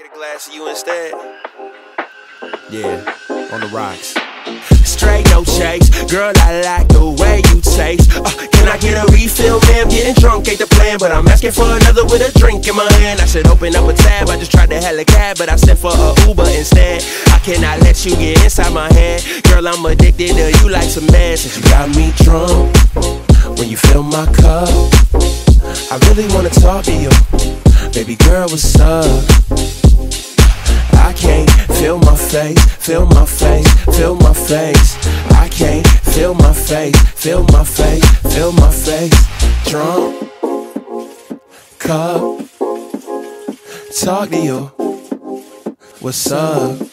Get a glass of you instead. Yeah, on the rocks. Straight, no chase. Girl, I like the way you taste. Can I get a refill, man? Getting drunk ain't the plan, but I'm asking for another with a drink in my hand. I said open up a tab. I just tried to hail a cab, but I sent for a Uber instead. I cannot let you get inside my head. Girl, I'm addicted to you like some meds. Since you got me drunk when you fill my cup, I really wanna talk to you. Baby girl, what's up? I can't feel my face, feel my face, feel my face. I can't feel my face, feel my face, feel my face. Drunk, cup, talk to you. What's up?